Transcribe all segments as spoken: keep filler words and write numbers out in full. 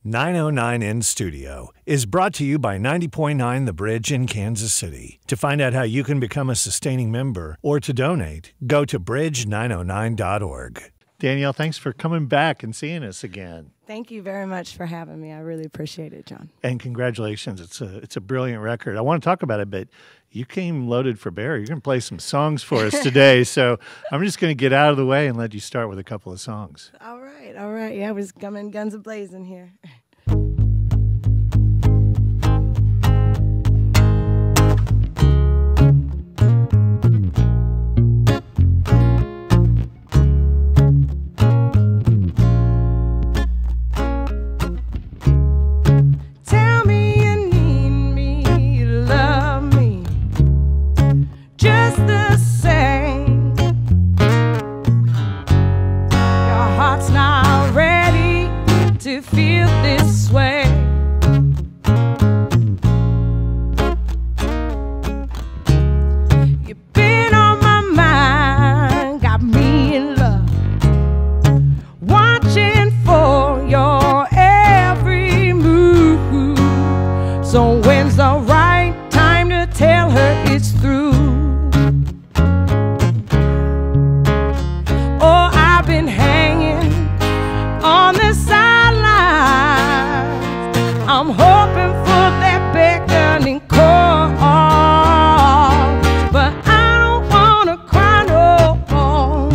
nine oh nine in Studio is brought to you by ninety point nine The Bridge in Kansas City. To find out how you can become a sustaining member or to donate, go to bridge nine oh nine dot org. Danielle, thanks for coming back and seeing us again. Thank you very much for having me. I really appreciate it, John. And congratulations. It's a it's a brilliant record. I want to talk about it, but you came loaded for bear. You're going to play some songs for us today, so I'm just going to get out of the way and let you start with a couple of songs. All right, all right. Yeah, we're just coming guns a-blazing here. Feel this way. You've been on my mind, got me in love, watching for your every move. So when's the right time to tell her it's through? Oh, I've been hanging on the side. I'm hoping for that beckoning call, but I don't wanna cry no more.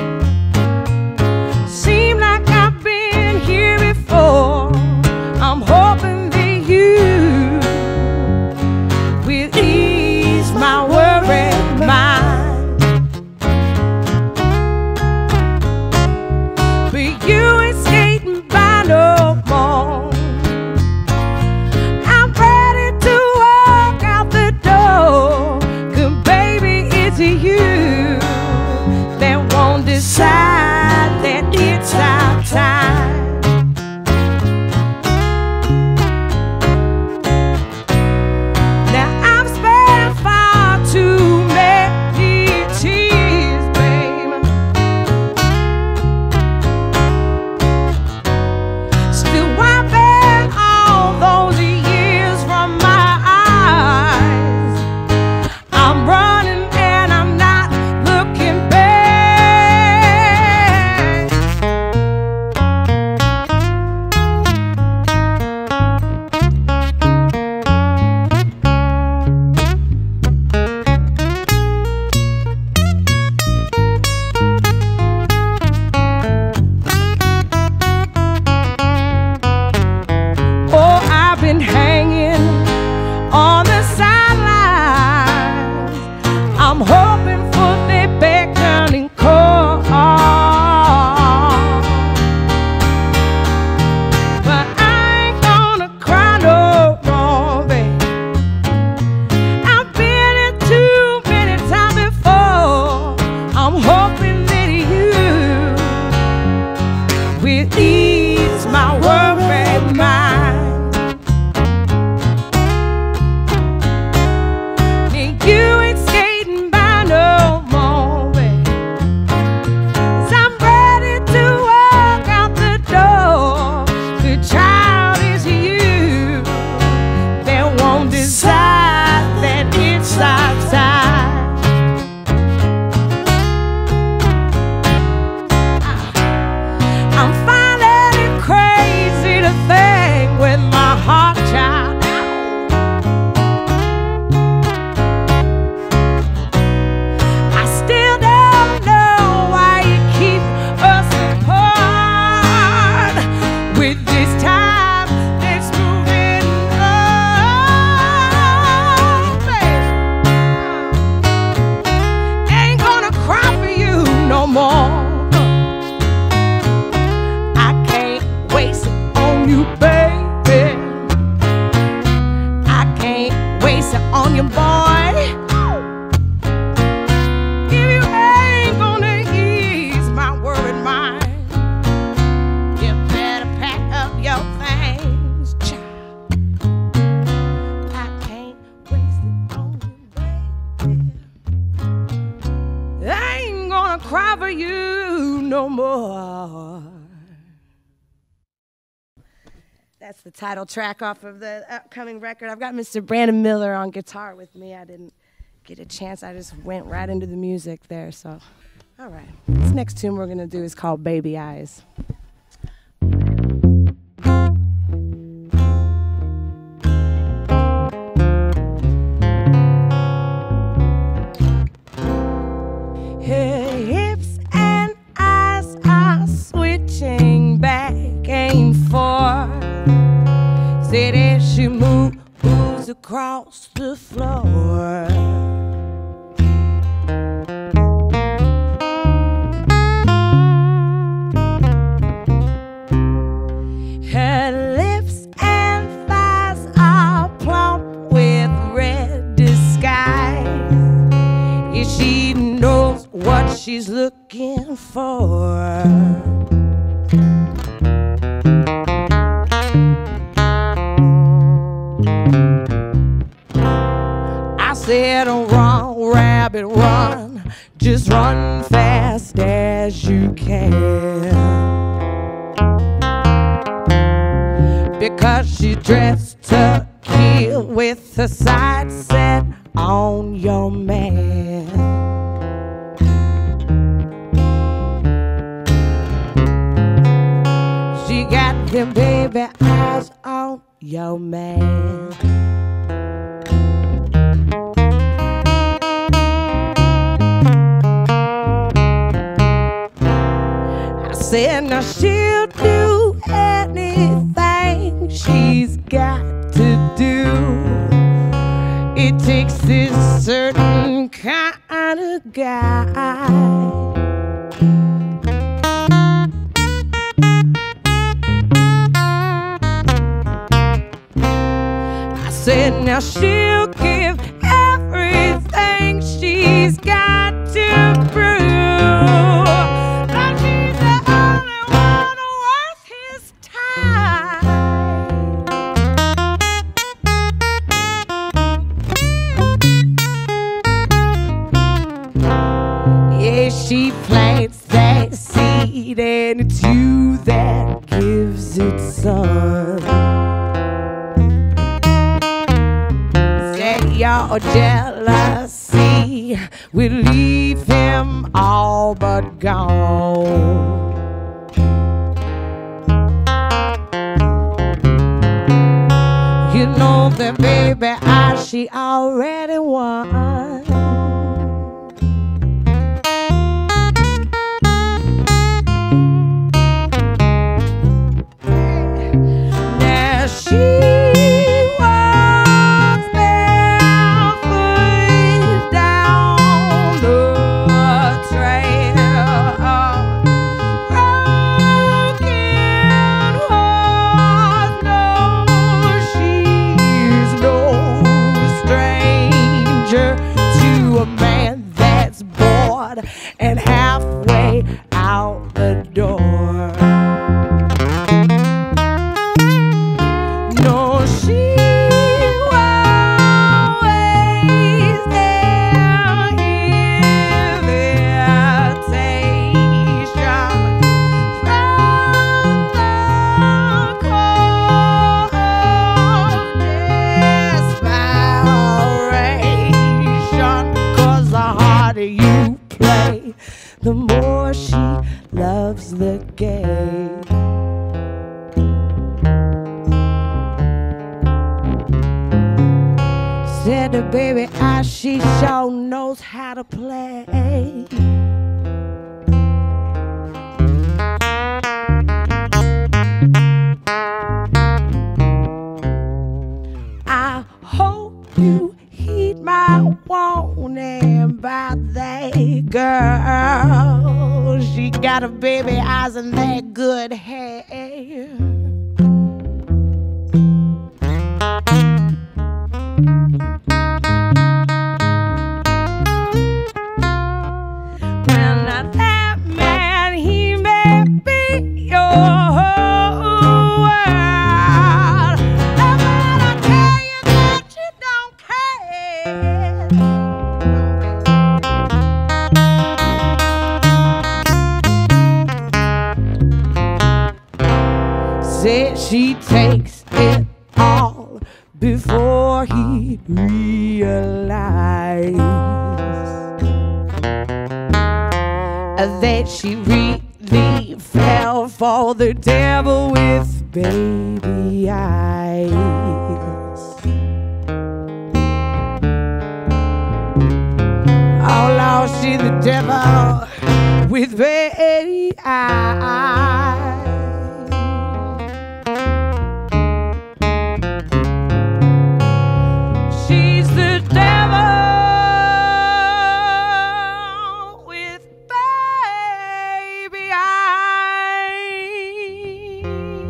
Seem like I've been here before. I'm hoping that you will ease my worried mind, but you ain't skating by no more. You that won't decide that it's our time. Now I've spent far too many tears, baby, still wiping all those years from my eyes. I'm running. I'm hoping for the beckoning call, but I ain't gonna cry no more, babe. I've been here too many times before. I'm hoping that you will ease my worried mind. You ain't skating by no more, babe, 'cause I'm ready to walk out the door. The child is you that won't decide that it's our time. I'm finding it crazy to think with my heart, child. With this time that's moving on, baby, ain't gonna cry for you no more. I can't waste it on you, baby. I can't waste it on you, boy. If you ain't gonna ease my worried mind, your thing. That's the title track off of the upcoming record. I've got Mister Brandon Miller on guitar with me. I didn't get a chance. I just went right into the music there. So, all right. This next tune we're going to do is called Baby Eyes. Her hips and eyes are switching back and forth. Said as she moves, moves across the floor. Her lips and thighs are plump with red disguise. Yeah, she knows what she's looking for. I said, oh, run, rabbit, run. Just run fast as you can. Because she's dressed to kill with her sights set on your man. She got them baby eyes on your man. I said now she'll do anything she's got to do. It takes this certain kind of guy. I said now she'll give everything she's got to prove. But she's the only one worth his time. Yeah, she plants that seed and it's you that gives it sun. Say your jealousy will leave him all but gone. You know that baby I she already won. Now she walks barefoot down the trail of broken hearts. No, she's no stranger to a man that's bored and halfway out the door. No, she always there, invitation from the cold desperation. 'Cause the harder you play, the more she loves the game. Said the baby I she sure knows how to play. I hope you heed my warning about that girl. She got her baby eyes and that good hair. Well, now that man, he may be your whole world, but I tell you that you don't care. it all before he realized that she really fell for the devil with baby eyes. Oh Lord, she's the devil with baby eyes. She's the devil with baby eyes.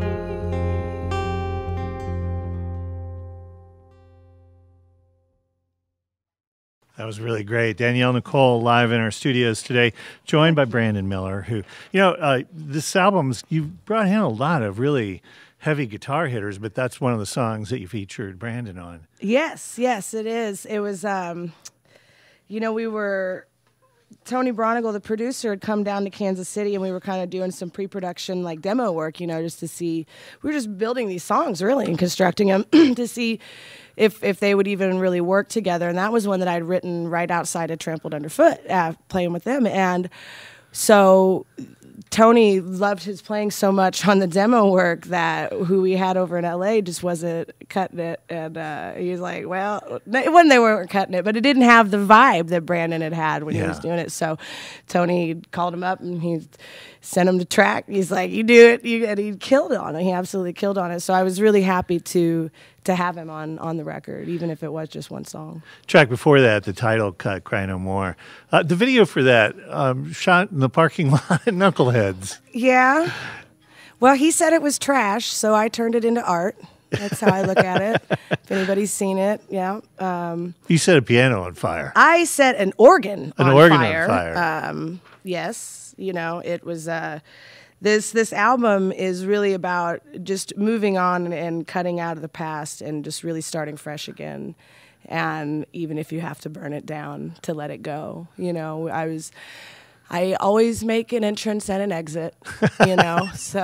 That was really great. Danielle Nicole live in our studios today, joined by Brandon Miller, who, you know, uh, this album's, you brought in a lot of really heavy guitar hitters, but that's one of the songs that you featured Brandon on. Yes, yes, it is. It was, um, you know, we were, Tony Bronigal, the producer, had come down to Kansas City, and we were kind of doing some pre-production, like demo work, you know, just to see, we were just building these songs, really, and constructing them to see if if they would even really work together. And that was one that I'd written right outside of Trampled Underfoot, uh, playing with them. And so Tony loved his playing so much on the demo work that who we had over in L A just wasn't cutting it. And uh, he was like, well, it wasn't they weren't cutting it, but it didn't have the vibe that Brandon had had when yeah. he was doing it. So Tony called him up and he sent him to track. He's like, you do it. You, and he killed on it. He absolutely killed on it. So I was really happy to to have him on, on the record, even if it was just one song. Track before that, the title cut, Cry No More. Uh, the video for that, um, shot in the parking lot at Knuckleheads. Yeah. Well, he said it was trash, so I turned it into art. That's how I look at it. If anybody's seen it, yeah. Um, you set a piano on fire. I set an organ an on organ fire. on fire. Um, yes, you know, it was... Uh, This this album is really about just moving on and cutting out of the past and just really starting fresh again. And even if you have to burn it down to let it go, you know, I was, I always make an entrance and an exit, you know, so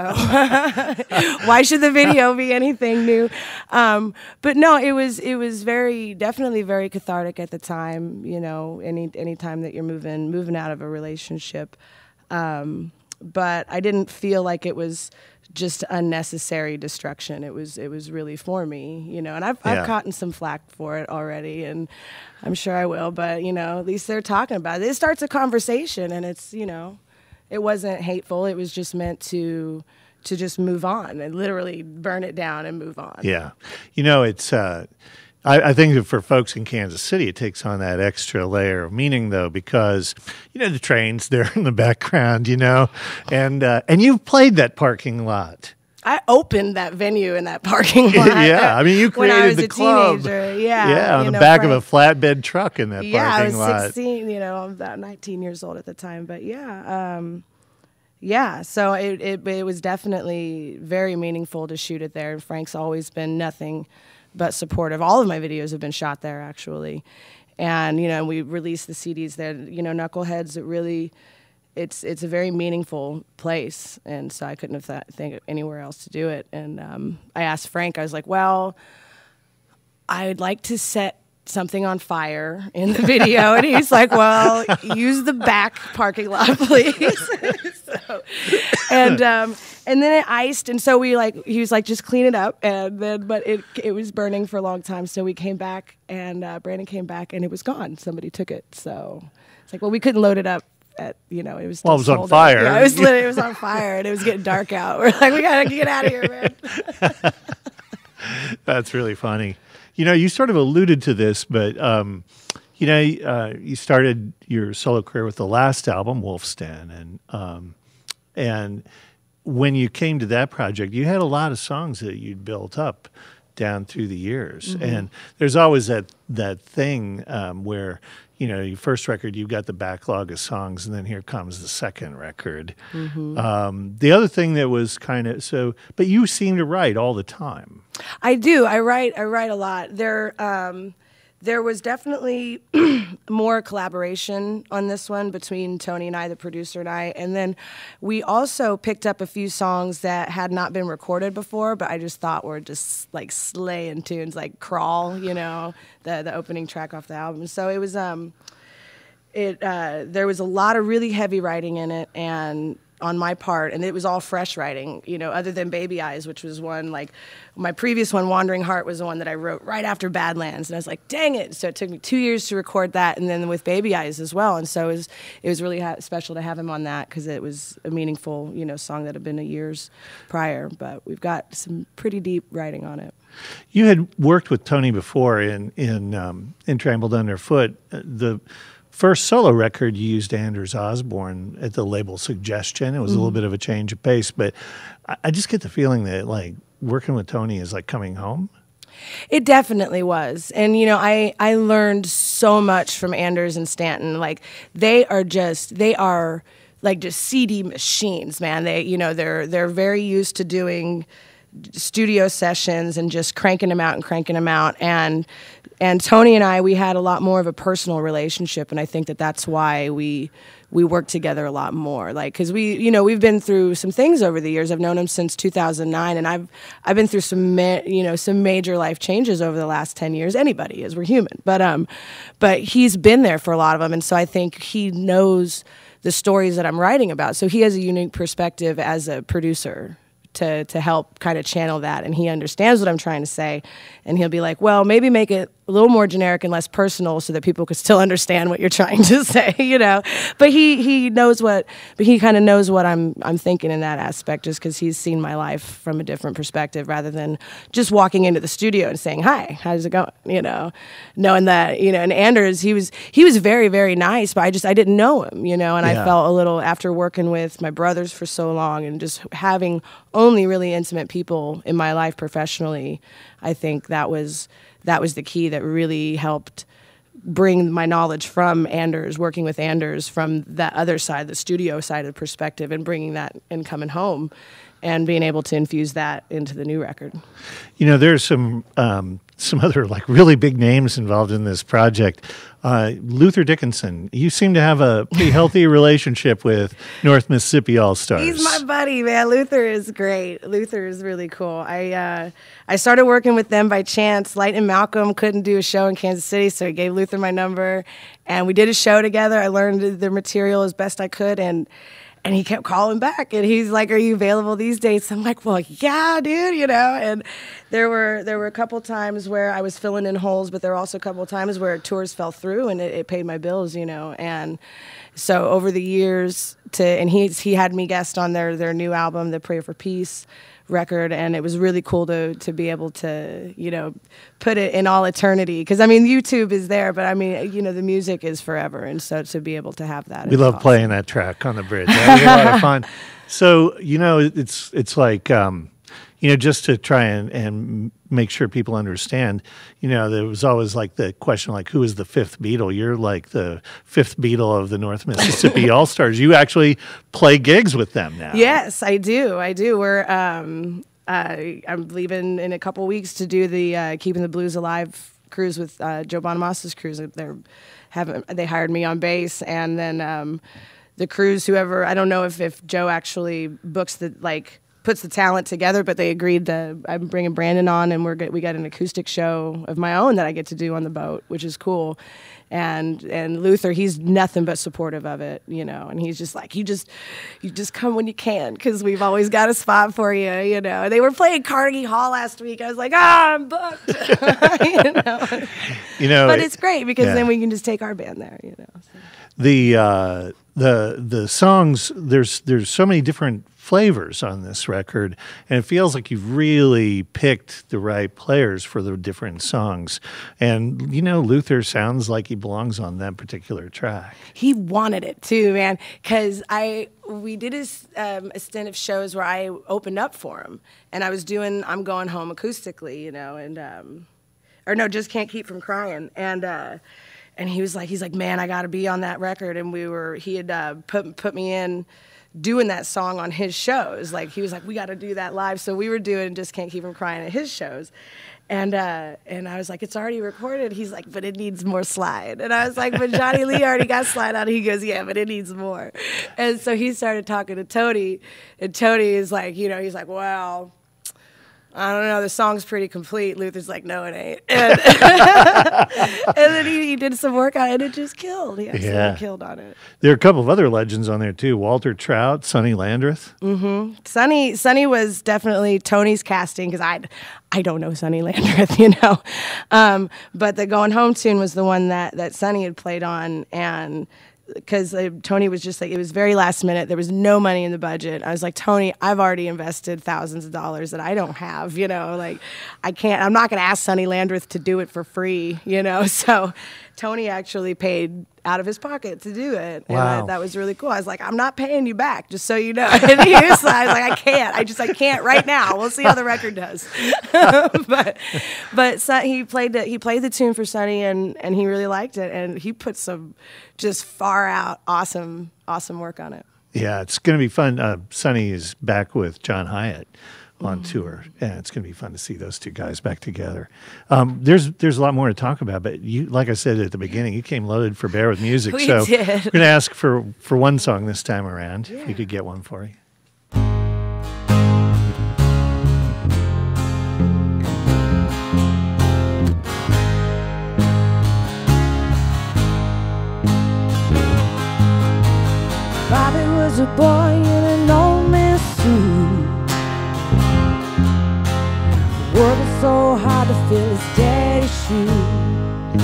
why should the video be anything new? Um, but no, it was it was very definitely very cathartic at the time, you know, any any time that you're moving moving out of a relationship. Um, But I didn't feel like it was just unnecessary destruction. It was it was really for me, you know. And I've yeah. I've gotten some flack for it already, and I'm sure I will. But you know, at least they're talking about it. It starts a conversation, and it's you know, it wasn't hateful. It was just meant to to just move on and literally burn it down and move on. Yeah, you know, it's. Uh, I, I think that for folks in Kansas City, it takes on that extra layer of meaning, though, because, you know, the train's there in the background, you know, and uh, and you've played that parking lot. I opened that venue in that parking lot. Yeah, I mean, you created when I was the a club. Teenager. Yeah, yeah, on the know, back Frank, of a flatbed truck in that yeah, parking lot. Yeah, I was sixteen, you know, I'm about nineteen years old at the time. But yeah, um, yeah, so it, it, it was definitely very meaningful to shoot it there. And Frank's always been nothing but supportive. All of my videos have been shot there, actually. And, you know, we released the C Ds there. You know, Knuckleheads, it really, it's it's a very meaningful place. And so I couldn't have th- think of anywhere else to do it. And um, I asked Frank, I was like, well, I'd like to set something on fire in the video. And he's like, well, use the back parking lot, please. so, and um, and then it iced, and so we like he was like, just clean it up. And then but it it was burning for a long time, so we came back, and uh, Brandon came back, and it was gone. Somebody took it. So it's like, well, we couldn't load it up at, you know, it was well, it was on fire. Yeah, it was literally, it was on fire, and it was getting dark out. We're like, we gotta get out of here, man. That's really funny. You know, you sort of alluded to this, but, um, you know, uh, you started your solo career with the last album, Wolf's Den. And, um, and when you came to that project, you had a lot of songs that you'd built up down through the years. Mm-hmm. And there's always that, that thing um, where, you know, your first record, you've got the backlog of songs, and then here comes the second record. Mm-hmm. Um, the other thing that was kind of so, but you seem to write all the time. I do. I write. I write a lot. There, um, There was definitely more collaboration on this one between Tony and I, the producer and I. And then we also picked up a few songs that had not been recorded before, but I just thought were just like slaying tunes, like Crawl, you know, the the opening track off the album. So it was, um, it uh, there was a lot of really heavy writing in it, and on my part, and it was all fresh writing, you know, other than Baby Eyes, which was one, like, my previous one, Wandering Heart, was the one that I wrote right after Badlands, and I was like, dang it, so it took me two years to record that, and then with Baby Eyes as well, and so it was, it was really ha special to have him on that, because it was a meaningful, you know, song that had been a years prior, but we've got some pretty deep writing on it. You had worked with Tony before in, in, um, in Trampled Underfoot. The first solo record, you used Anders Osborne at the label Suggestion. It was mm-hmm. a little bit of a change of pace, but I, I just get the feeling that, like, working with Tony is like coming home. It definitely was. And, you know, I, I learned so much from Anders and Stanton. Like, they are just, they are like just C D machines, man. They, you know, they're, they're very used to doing studio sessions and just cranking them out and cranking them out. And and Tony and I, we had a lot more of a personal relationship, and I think that that's why we we work together a lot more. Like, because we, you know, we've been through some things over the years. I've known him since two thousand nine, and I've I've been through some, ma you know, some major life changes over the last ten years. Anybody is, we're human, but um, but he's been there for a lot of them, and so I think he knows the stories that I'm writing about. So he has a unique perspective as a producer to to help kind of channel that, and he understands what I'm trying to say, and he'll be like, well, maybe make it a little more generic and less personal so that people could still understand what you're trying to say, you know. But he he knows what, but he kind of knows what I'm I'm thinking in that aspect, just because he's seen my life from a different perspective, rather than just walking into the studio and saying, hi, how's it going, you know, knowing that, you know. And Anders, he was he was very, very nice, but I just I didn't know him, you know, and yeah. I felt a little, after working with my brothers for so long and just having only really intimate people in my life professionally, I think that was that was the key that really helped bring my knowledge from Anders, working with Anders from that other side, the studio side of the perspective, and bringing that and coming home and being able to infuse that into the new record. You know, there's some um, some other like really big names involved in this project. Uh, Luther Dickinson, you seem to have a pretty healthy relationship with North Mississippi All-Stars. He's my buddy, man. Luther is great. Luther is really cool. I uh, I started working with them by chance. Light and Malcolm couldn't do a show in Kansas City, so I gave Luther my number, and we did a show together. I learned the material as best I could, and And he kept calling back, and he's like, "Are you available these dates?" I'm like, "Well, yeah, dude, you know." And there were there were a couple times where I was filling in holes, but there were also a couple of times where tours fell through, and it, it paid my bills, you know. And so over the years, to and he he had me guest on their their new album, the Prayer for Peace record, and it was really cool to to be able to, you know, put it in all eternity, because I mean YouTube is there, but I mean, you know, the music is forever, and so to be able to have that, we love awesome. Playing that track on the bridge. That was a lot of fun. So, you know, it's it's like um you know, just to try and, and make sure people understand, you know, there was always like the question, like, who is the fifth Beatle? You're like the fifth Beatle of the North Mississippi All-Stars. You actually play gigs with them now. Yes, I do. I do. We're, um, uh, I'm leaving in a couple weeks to do the uh, Keeping the Blues Alive cruise with uh, Joe Bonamassa cruise. They're having, they hired me on bass, and then um, the cruise, whoever, I don't know if, if Joe actually books the, like, puts the talent together, but they agreed to, I'm bringing Brandon on, and we're we got an acoustic show of my own that I get to do on the boat, which is cool. And and Luther, he's nothing but supportive of it, you know, and he's just like, you just you just come when you can, because we've always got a spot for you, you know. And they were playing Carnegie Hall last week. I was like, ah, I'm booked. you know, you know, but it's great, because yeah. then we can just take our band there, you know. So. The uh, the the songs, there's there's so many different flavors on this record, and it feels like you've really picked the right players for the different songs. And, you know, Luther sounds like he belongs on that particular track. He wanted it too, man, because I we did a, um, a stint of shows where I opened up for him, and I was doing I'm Going Home acoustically, you know, and um, or no, Just Can't Keep From Crying, and uh, and he was like, he's like, man, I got to be on that record, and we were he had uh, put put me in doing that song on his shows. Like, he was like, we got to do that live. So we were doing Just Can't Keep From Crying at his shows. And uh, and I was like, it's already recorded. He's like, but it needs more slide. And I was like, but Johnny Lee already got slide on. He goes, yeah, but it needs more. And so he started talking to Tony. And Tony is like, you know, he's like, well, I don't know, the song's pretty complete. Luther's like, no, it ain't. And, and then he, he did some work on it, and it just killed. He absolutely yeah. killed on it. There are a couple of other legends on there, too. Walter Trout, Sonny Landreth. Mm-hmm. Sonny, Sonny was definitely Tony's casting, because I I don't know Sonny Landreth, you know. Um, but the Going Home tune was the one that, that Sonny had played on, and because uh, Tony was just like, it was very last minute. There was no money in the budget. I was like, Tony, I've already invested thousands of dollars that I don't have, you know, like I can't, I'm not going to ask Sonny Landreth to do it for free, you know. So Tony actually paid out of his pocket to do it. And wow. I, that was really cool. I was like, I'm not paying you back, just so you know. And he was, I was like, I can't. I just, I can't right now. We'll see how the record does. but but Son, he played the, he played the tune for Sonny, and, and he really liked it. And he put some just far out awesome, awesome work on it. Yeah, it's going to be fun. Uh, Sonny is back with John Hyatt on mm-hmm. tour, and it's going to be fun to see those two guys back together. Um, there's there's a lot more to talk about, but you, like I said at the beginning, you came loaded for Bear with Music. We so did. we're going to ask for, for one song this time around, yeah. if you could get one for you. Bobby was a boy in an old man's suit. Working so hard to fill his daddy's shoes.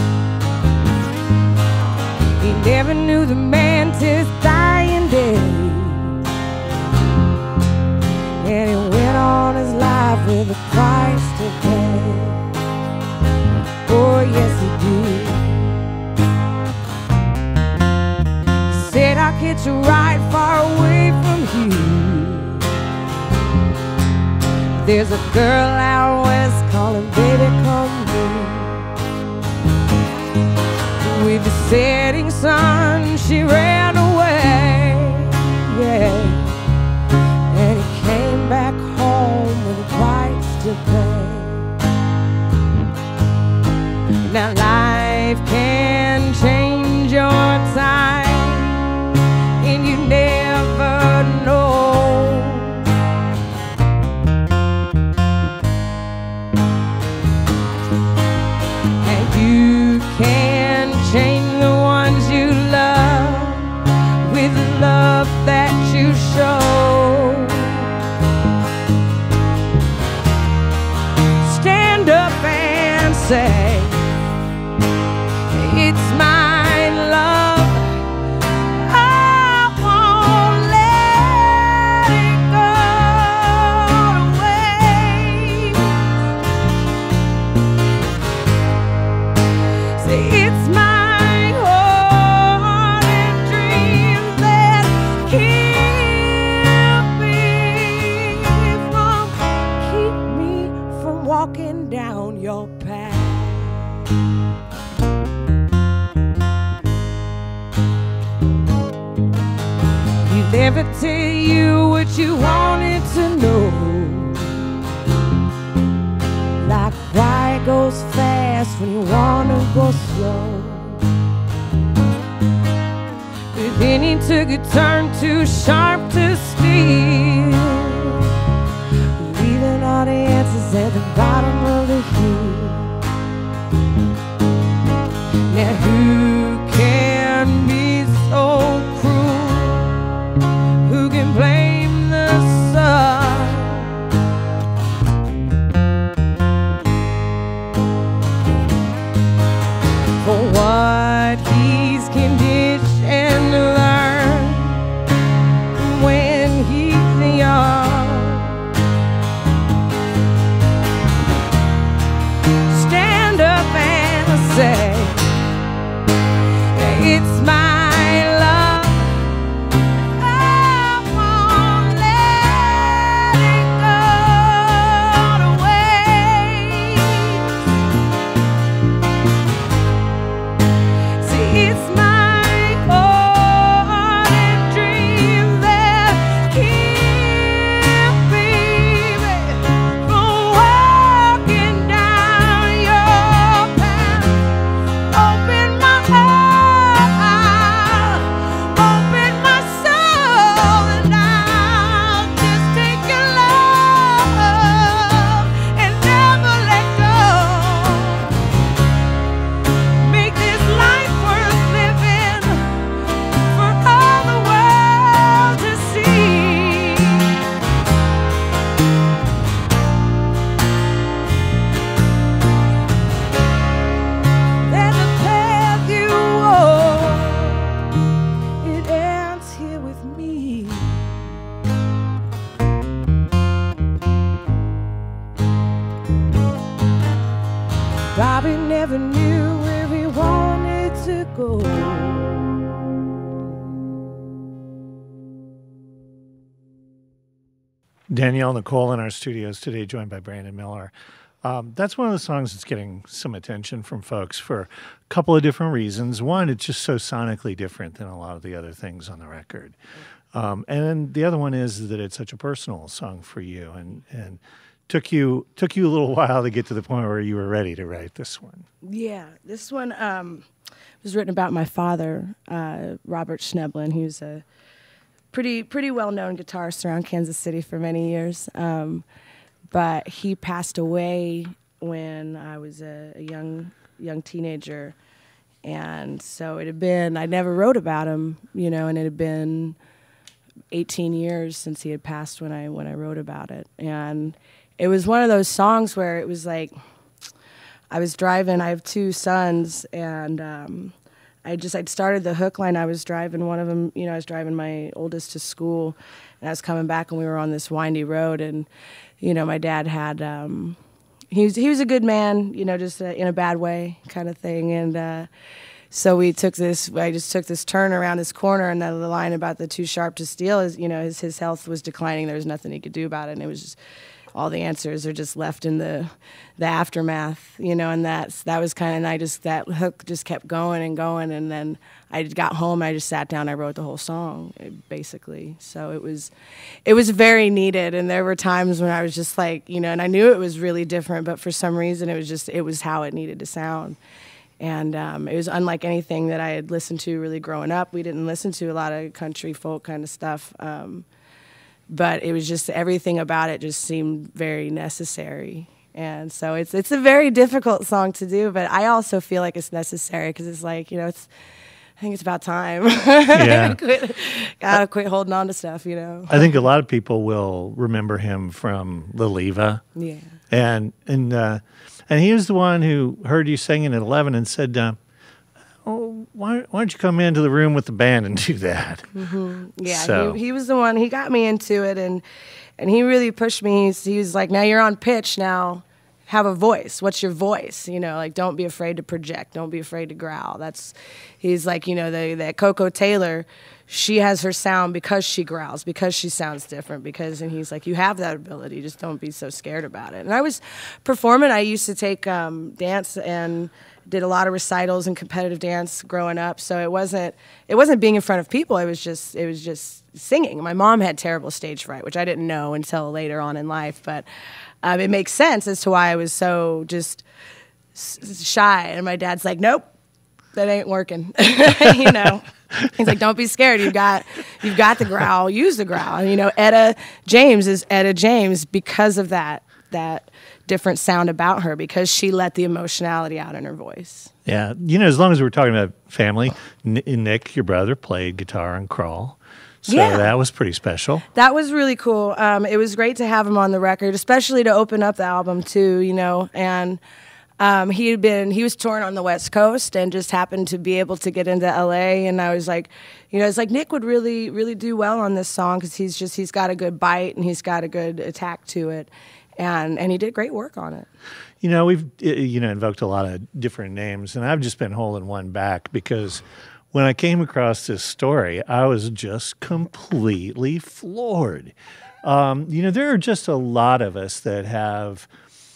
He never knew the man till his dying day, and he went on his life with a price to pay. Oh yes he did. He said, I'll get you right far away from you. There's a girl out west calling, baby, come here. With the setting sun, she ran away, yeah. And he came back home with a price to pay. Now life can change your time, and you never know. Love that you show. Stand up and say, it's mine, love. I won't let it go away. Say it's mine. Walking down your path. He never tell you what you wanted to know, like why it goes fast when you wanna go slow. But then he took a turn too sharp to steer, leaving all the answers at the bottom of the hill. Now who can be so cruel? Who can blame the sun for what he's conditioned and learned when he's young? Bobby never knew where he wanted to go. Danielle Nicole in our studios today, joined by Brandon Miller. Um, that's one of the songs that's getting some attention from folks for a couple of different reasons. One, it's just so sonically different than a lot of the other things on the record. Um, and then the other one is that it's such a personal song for you, and and took you took you a little while to get to the point where you were ready to write this one. Yeah, this one um, was written about my father, uh, Robert Schneblin. He was a pretty pretty well-known guitarist around Kansas City for many years. Um, but he passed away when I was a, a young young teenager, and so it had been, I never wrote about him, you know, and it had been eighteen years since he had passed when I when I wrote about it. And it was one of those songs where it was like, I was driving, I have two sons, and um, I just, I'd started the hook line. I was driving one of them, you know, I was driving my oldest to school, and I was coming back, and we were on this windy road, and, you know, my dad had, um, he was, he was a good man, you know, just uh, in a bad way kind of thing, and uh, so we took this, I just took this turn around this corner, and the, the line about the too sharp to steal is, you know, his, his health was declining, there was nothing he could do about it, and it was just, all the answers are just left in the the aftermath, you know, and that's that was kind of, and I just, that hook just kept going and going, and then I got home, I just sat down, I wrote the whole song, basically. So it was, it was very needed, and there were times when I was just like, you know, and I knew it was really different, but for some reason it was just, it was how it needed to sound. And um, it was unlike anything that I had listened to really growing up. We didn't listen to a lot of country folk kind of stuff. Um, But it was just, everything about it just seemed very necessary. And so it's it's a very difficult song to do, but I also feel like it's necessary because it's like, you know, it's, I think it's about time. Yeah. quit, gotta quit holding on to stuff, you know. I think a lot of people will remember him from Little Eva. Yeah. And and uh, and he was the one who heard you singing at eleven and said, uh, oh, why, why don't you come into the room with the band and do that? Mm-hmm. Yeah, so. he, he was the one, he got me into it, and and he really pushed me. He's, he was like, now you're on pitch, now have a voice. What's your voice? You know, like, don't be afraid to project. Don't be afraid to growl. That's, he's like, you know, the, the Coco Taylor, she has her sound because she growls, because she sounds different, because, and he's like, you have that ability, just don't be so scared about it. And I was performing, I used to take um, dance and did a lot of recitals and competitive dance growing up, so it wasn't it wasn't being in front of people, it was just it was just singing. My mom had terrible stage fright, which I didn't know until later on in life, but um, it makes sense as to why I was so just s- shy. And my dad's like, nope, that ain't working. You know, he's like, don't be scared, you've got you've got the growl, use the growl. And, you know, Etta James is Etta James because of that that different sound about her, because she let the emotionality out in her voice. Yeah, you know, as long as we're talking about family, N- Nick, your brother, played guitar and crawl, so yeah. that was pretty special. That was really cool. Um, it was great to have him on the record, especially to open up the album too, you know, and um, he had been, he was touring on the West Coast and just happened to be able to get into L A, and I was like, you know, it's like Nick would really, really do well on this song, because he's just, he's got a good bite and he's got a good attack to it. And and he did great work on it. You know, we've you know invoked a lot of different names, and I've just been holding one back because when I came across this story, I was just completely floored. Um, you know, there are just a lot of us that have,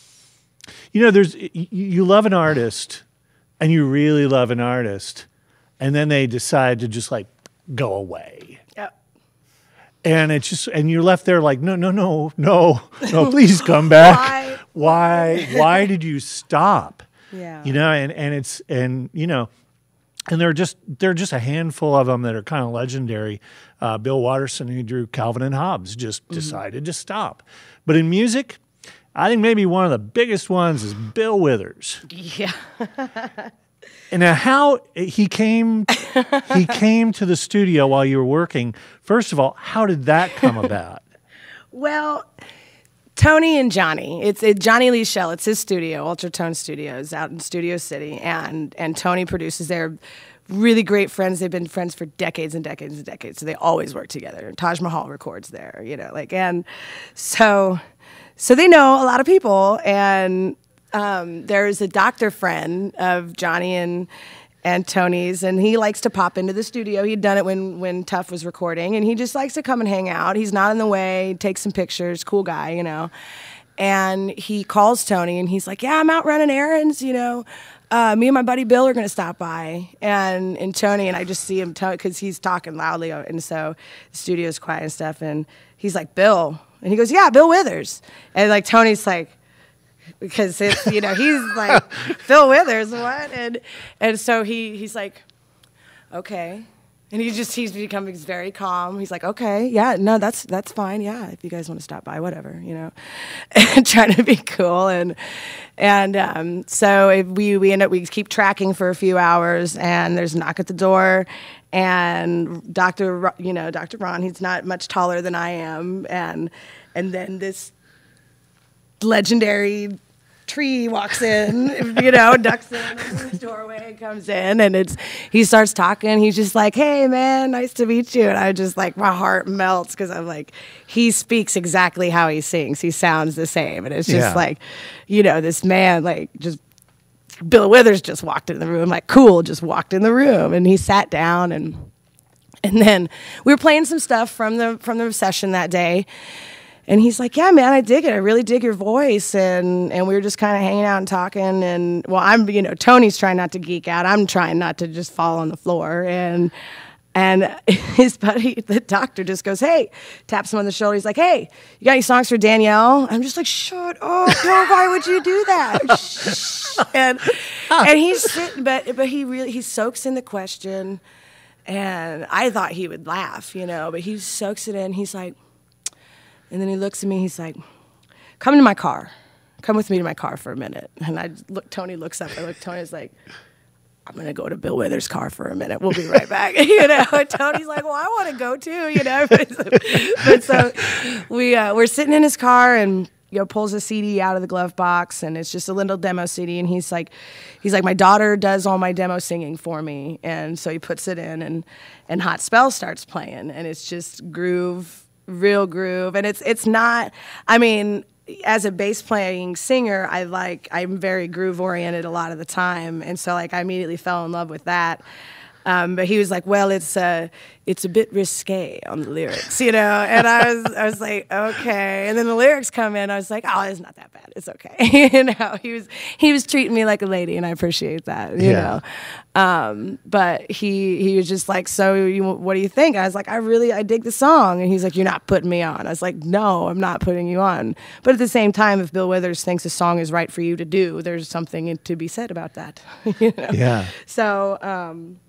you know, there's you, you love an artist, and you really love an artist, and then they decide to just like go away. Yep. And it's just, and you're left there like, no, no, no, no, no, please come back. Why? Why, why did you stop? Yeah. You know, and, and it's, and, you know, and there are just, there are just a handful of them that are kind of legendary. Uh, Bill Watterson, who drew Calvin and Hobbes, just mm-hmm. decided to stop. But in music, I think maybe one of the biggest ones is Bill Withers. Yeah. And now how he came he came to the studio while you were working. First of all, how did that come about? Well, Tony and Johnny, it's it, Johnny Lee Shell, it's his studio, Ultratone Studios out in Studio City, and and Tony produces. They're really great friends. They've been friends for decades and decades and decades, so they always work together. And Taj Mahal records there, you know, like, and so so they know a lot of people, and um, there's a doctor friend of Johnny and and Tony's, and he likes to pop into the studio. He'd done it when when Tuff was recording, and he just likes to come and hang out. He's not in the way, take some pictures, cool guy, you know. And he calls Tony, and he's like, yeah, I'm out running errands, you know. Uh, me and my buddy Bill are going to stop by. And and Tony, and I just see him, because he's talking loudly, and so the studio's quiet and stuff, and he's like, Bill. And he goes, yeah, Bill Withers. And like Tony's like, because it's, you know, he's like, Bill Withers, what? And and so he he's like, okay. And he just, he's becoming very calm. He's like, okay, yeah, no, that's that's fine, yeah, if you guys want to stop by, whatever, you know. And trying to be cool. And and um, so if we, we end up, we keep tracking for a few hours, and there's a knock at the door. And Doctor, you know, Doctor Ron, he's not much taller than I am. And and then this legendary tree walks in, you know, ducks in the doorway, comes in, and it's he starts talking. He's just like, hey, man, nice to meet you. And I just like, my heart melts, because I'm like, he speaks exactly how he sings. He sounds the same. And it's just Yeah. like, you know, this man, like, just Bill Withers just walked in the room, like, cool, just walked in the room. And he sat down, and and then we were playing some stuff from the from the session that day. And he's like, yeah, man, I dig it. I really dig your voice. And and we were just kind of hanging out and talking. And, well, I'm, you know, Tony's trying not to geek out. I'm trying not to just fall on the floor. And and his buddy, the doctor, just goes, hey, taps him on the shoulder. He's like, hey, you got any songs for Danielle? I'm just like, shut up. No, why would you do that? Shh. And and he's sitting, but but he really, he soaks in the question. And I thought he would laugh, you know, but he soaks it in. He's like, and then he looks at me, he's like, come to my car. Come with me to my car for a minute. And I look, Tony looks up, I look, Tony's like, I'm going to go to Bill Withers' car for a minute. We'll be right back. You know, and Tony's like, well, I want to go too, you know. But so we, uh, we're sitting in his car, and, you know, pulls a C D out of the glove box, and it's just a little demo C D. And he's like, he's like, my daughter does all my demo singing for me. And so he puts it in, and, and Hot Spell starts playing, and it's just groove, real groove. And it's it's not, I mean, as a bass playing singer, I like, I'm very groove oriented a lot of the time. And so like I immediately fell in love with that. Um, but he was like, well, it's a, it's a bit risque on the lyrics, you know? And I was, I was like, okay. And then the lyrics come in, I was like, oh, it's not that bad. It's okay. You know, he was, he was treating me like a lady, and I appreciate that, you Yeah. know? Um, but he, he was just like, so you, what do you think? I was like, I really, I dig the song. And he's like, you're not putting me on. I was like, no, I'm not putting you on. But at the same time, if Bill Withers thinks a song is right for you to do, there's something to be said about that. You know? Yeah. So, um,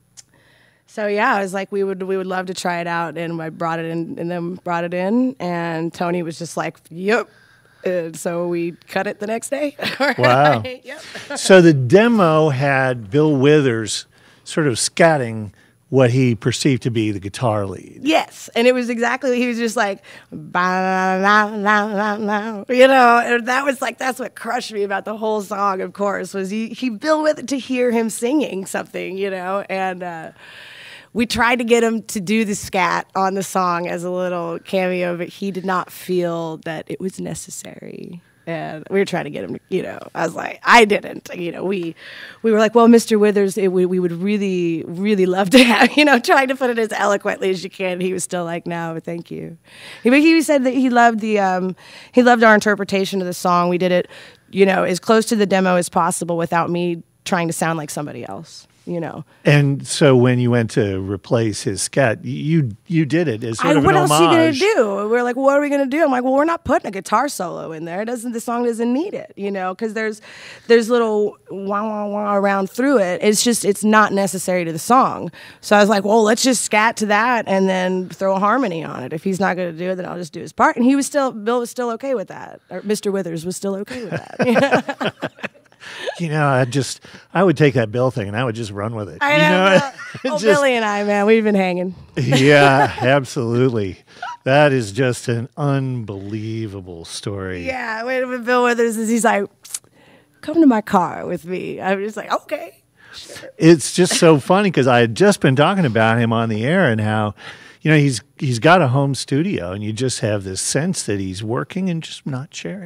So yeah, I was like, we would we would love to try it out, and I brought it in, and then brought it in, and Tony was just like, "Yep." And so we cut it the next day. Wow. Yep. So the demo had Bill Withers sort of scatting what he perceived to be the guitar lead. Yes, and it was exactly, he was just like, "Ba la la la la," you know, and that was like, that's what crushed me about the whole song. Of course, was he he Bill with to hear him singing something, you know, and. Uh, We tried to get him to do the scat on the song as a little cameo, but he did not feel that it was necessary. And we were trying to get him to, you know, I was like, I didn't, you know, we we were like, well, Mister Withers, it, we, we would really, really love to have, you know, trying to put it as eloquently as you can. He was still like, no, thank you. He, he said that he loved the, um, he loved our interpretation of the song. We did it, you know, as close to the demo as possible without me trying to sound like somebody else. You know, and so when you went to replace his scat, you you did it as sort I, of what an else homage. are you gonna do? We're like, what are we gonna do? I'm like, well, we're not putting a guitar solo in there. It doesn't the song doesn't need it, you know, because there's there's little wah wah wah around through it. It's just it's not necessary to the song. So I was like, well, let's just scat to that and then throw a harmony on it. If he's not gonna do it, then I'll just do his part. And he was still Bill was still okay with that, or Mister Withers was still okay with that. You know, I just, I would take that Bill thing and I would just run with it. I you know. know? Oh, Just- Billy and I, man, we've been hanging. Yeah, absolutely. That is just an unbelievable story. Yeah, when, when Bill Withers is, he's like, come to my car with me. I'm just like, okay. Sure. It's just so funny because I had just been talking about him on the air and how, you know, he's he's got a home studio and you just have this sense that he's working and just not sharing it.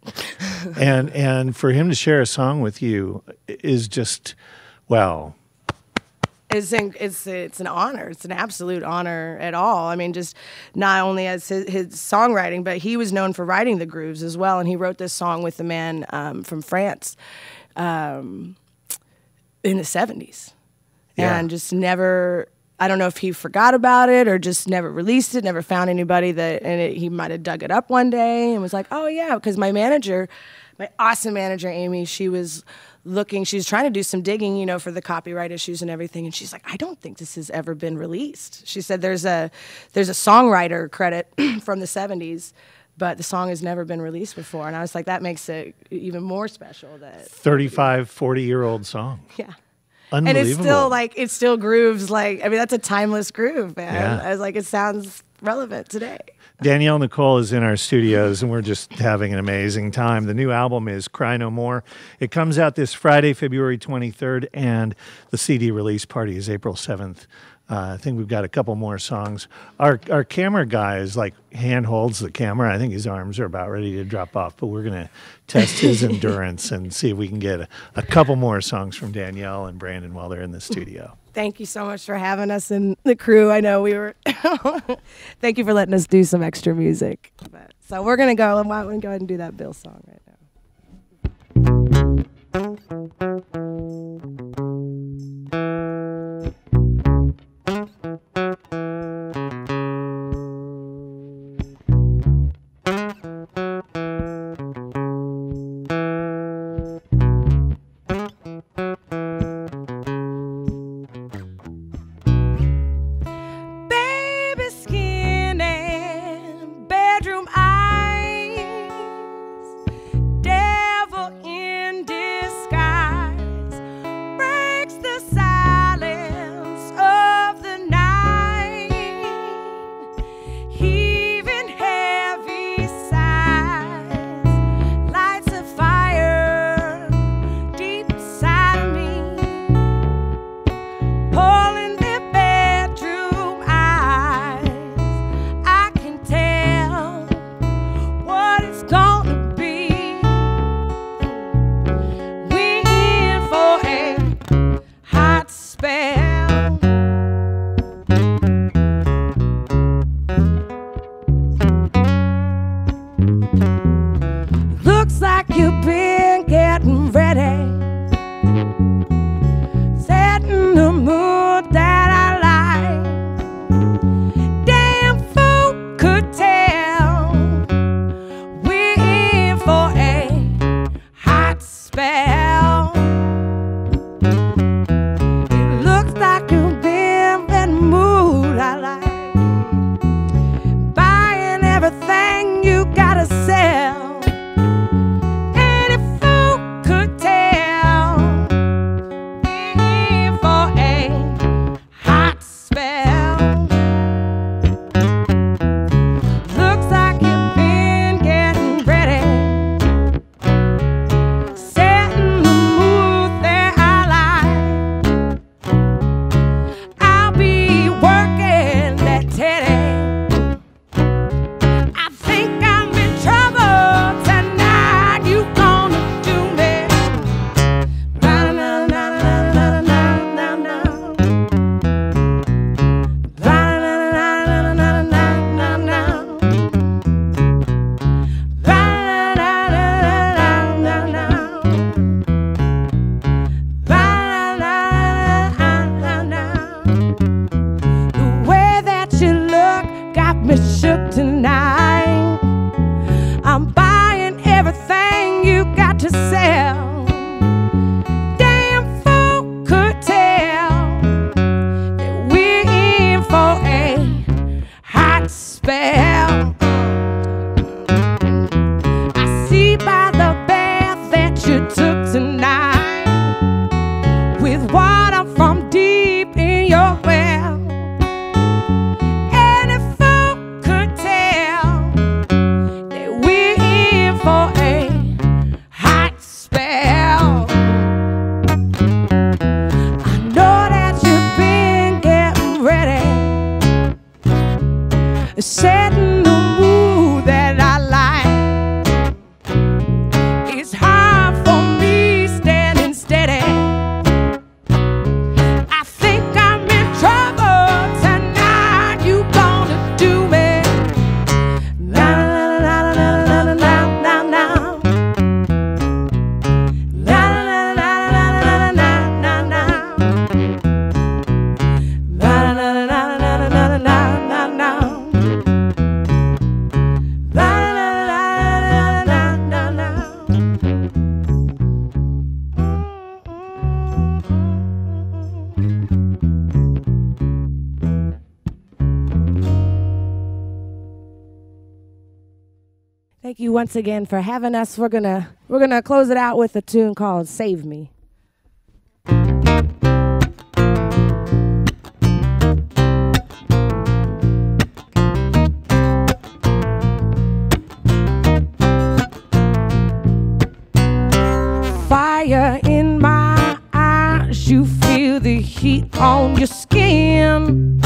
and and for him to share a song with you is just, well, It's, in, it's it's an honor. It's an absolute honor at all. I mean, just not only as his, his songwriting, but he was known for writing the grooves as well. And he wrote this song with a man um, from France um, in the seventies. Yeah. And just never, I don't know if he forgot about it or just never released it, never found anybody that, and it, he might have dug it up one day and was like, oh yeah, because my manager, my awesome manager, Amy, she was looking, she was trying to do some digging, you know, for the copyright issues and everything. And she's like, I don't think this has ever been released. She said there's a there's a songwriter credit from the seventies, but the song has never been released before. And I was like, that makes it even more special. That thirty-five, forty-year-old song. Yeah. Unbelievable. And it's still like, it still grooves like, I mean, that's a timeless groove, man. Yeah. I was like, it sounds relevant today. Danielle Nicole is in our studios, and we're just having an amazing time. The new album is Cry No More. It comes out this Friday, February twenty-third, and the C D release party is April seventh. Uh, I think we've got a couple more songs. Our our camera guy is like hand holds the camera. I think his arms are about ready to drop off, but we're going to test his endurance and see if we can get a, a couple more songs from Danielle and Brandon while they're in the studio. Thank you so much for having us and the crew. I know we were. Thank you for letting us do some extra music. But, so we're going to go. Why don't we go ahead and do that Bill song right now? Setting the mood that I like. thank you once again for having us. We're gonna we're gonna close it out with a tune called "Save Me." Fire in my eyes, you feel the heat on your skin.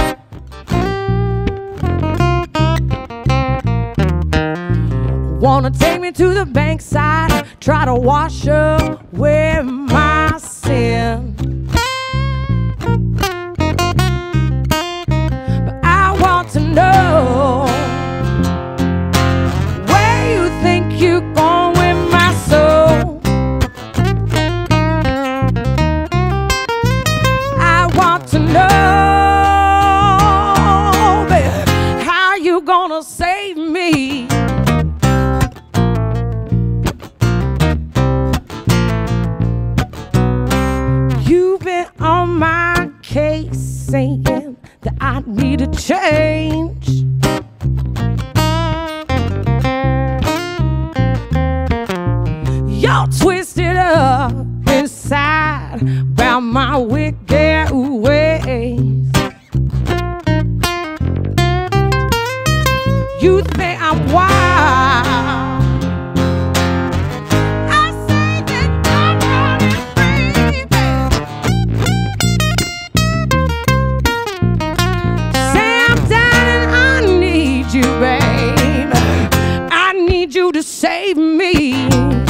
Wanna take me to the bankside, try to wash away my sin. But I want to know where you think you're going with my soul. I want to know, baby, how you gonna save me. On my case, saying that I need a change. You're twisted up inside about my wicked ways. You think I'm wild. You, babe, I need you to save me.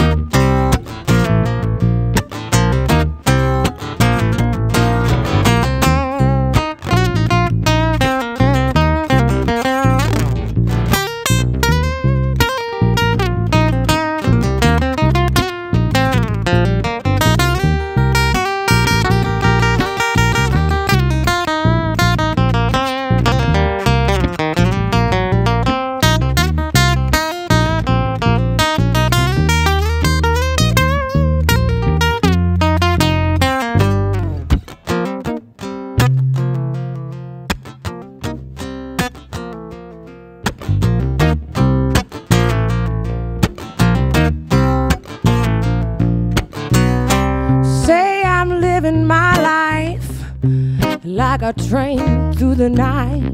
My life like a train through the night.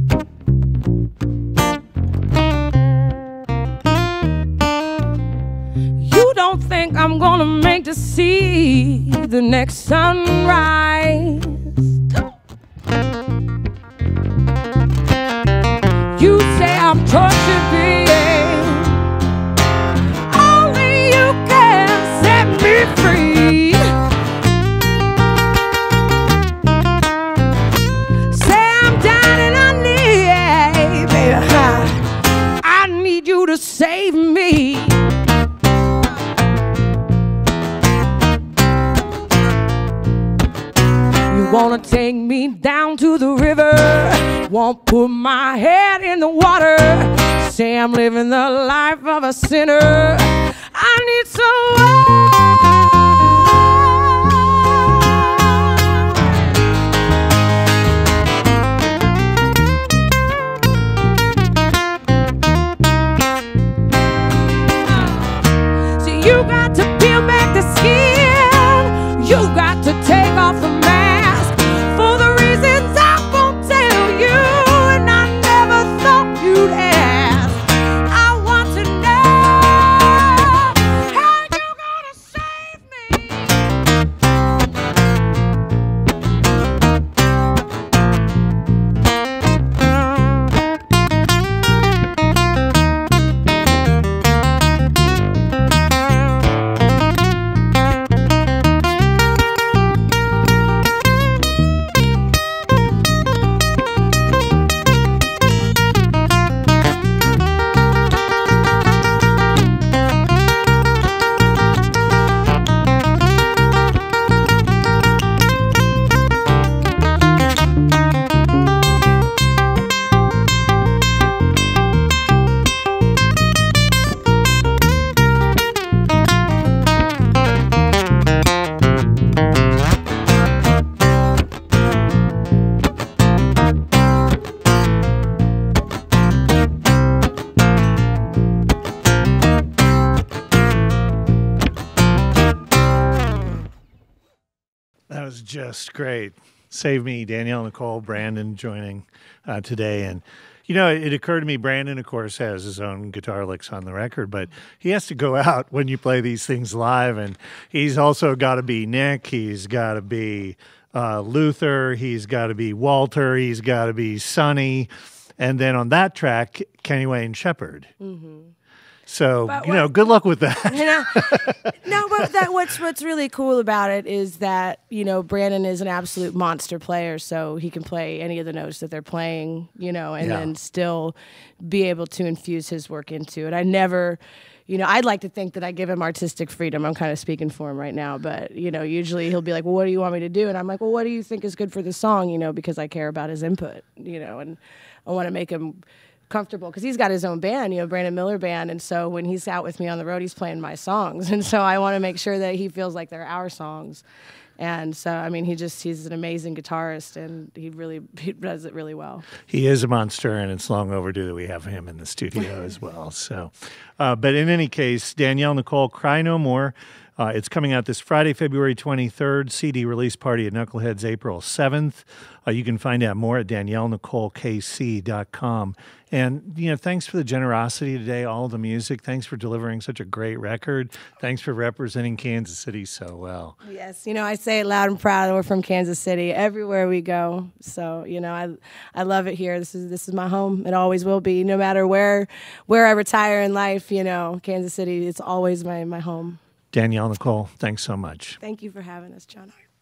You don't think I'm gonna make to see the next sunrise. You say I'm tortured being, only you can set me free. To save me. You wanna take me down to the river, won't put my head in the water, say I'm living the life of a sinner. I need someone. You got to peel back the skin. You got to take off the mask for the reasons I won't tell you, and I never thought you'd ask. I want to know how you gonna save me. That was just great. Save me, Danielle Nicole, Brandon joining uh, today. And, you know, it, it occurred to me, Brandon, of course, has his own guitar licks on the record, but he has to go out when you play these things live. And he's also got to be Nick. He's got to be uh, Luther. He's got to be Walter. He's got to be Sonny. And then on that track, Kenny Wayne Shepherd. Mm-hmm. So, but you what, know, good luck with that. You know, no, but that, what's what's really cool about it is that, you know, Brandon is an absolute monster player, so he can play any of the notes that they're playing, you know, and Yeah. then still be able to infuse his work into it. I never, you know, I'd like to think that I give him artistic freedom. I'm kind of speaking for him right now, but, you know, usually he'll be like, well, what do you want me to do? And I'm like, well, what do you think is good for the song, you know, because I care about his input, you know, and I want to make him comfortable because he's got his own band, you know, Brandon Miller Band, and so when he's out with me on the road, he's playing my songs, and so I want to make sure that he feels like they're our songs. And so, I mean, he just, he's an amazing guitarist, and he really he does it really well. He is a monster, and it's long overdue that we have him in the studio as well. So, uh, but in any case, Danielle Nicole, Cry No More. Uh, it's coming out this Friday, February twenty-third, C D release party at Knuckleheads April seventh. Uh, you can find out more at danielle nicole k c dot com. And, you know, thanks for the generosity today, all the music. Thanks for delivering such a great record. Thanks for representing Kansas City so well. Yes, you know, I say it loud and proud. We're from Kansas City everywhere we go. So, you know, I I love it here. This is this is my home. It always will be. No matter where where I retire in life, you know, Kansas City, it's always my, my home. Danielle Nicole, thanks so much. Thank you for having us, John Hart.